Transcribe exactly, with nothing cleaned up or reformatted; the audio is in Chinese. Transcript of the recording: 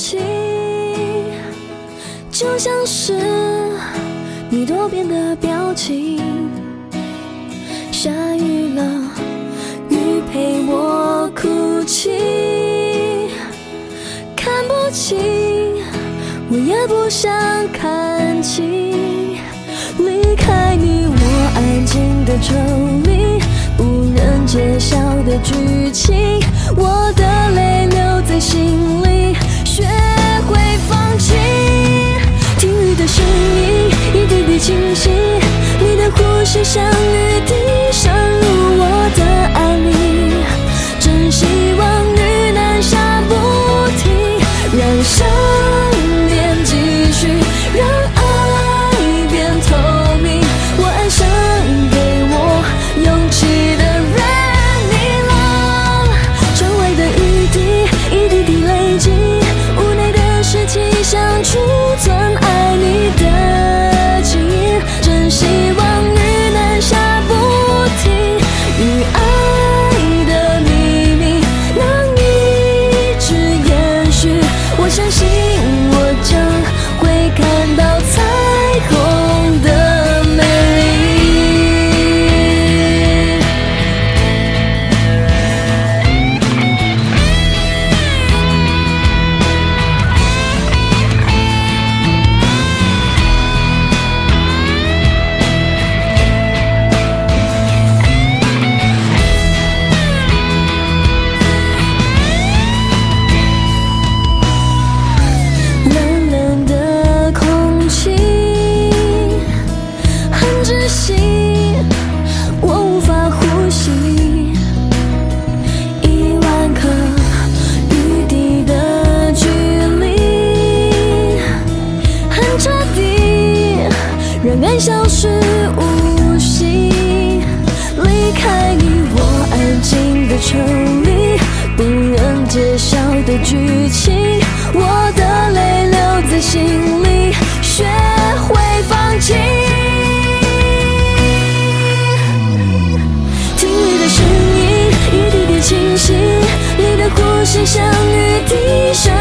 弃，就像是你多变的表情。下雨了，雨陪我哭泣，看不清，我也不想看清。离开你，我安静的抽离，不忍揭晓的剧情，我的泪留在心里，学会放弃。听雨的声音，一滴滴清晰，你的呼吸像雨滴渗入我的爱里，真希望雨能下不停，让想念继续，让爱变透明。我爱上给我勇气的人，你了，窗外的雨滴一滴滴累积，无奈的事情想储存爱你的记忆，真希望雨能下不停，与爱的秘密能一直延续。我相信我将会看到彩虹的美丽。冷冷的空气很窒息，我无法呼吸。一万颗雨滴的距离很彻底，让爱消失无息。离开你，我安静的抽离，不忍揭晓的剧情，我的泪留在心里，学会放弃。听雨的声音，一滴滴清晰，你的呼吸像雨滴渗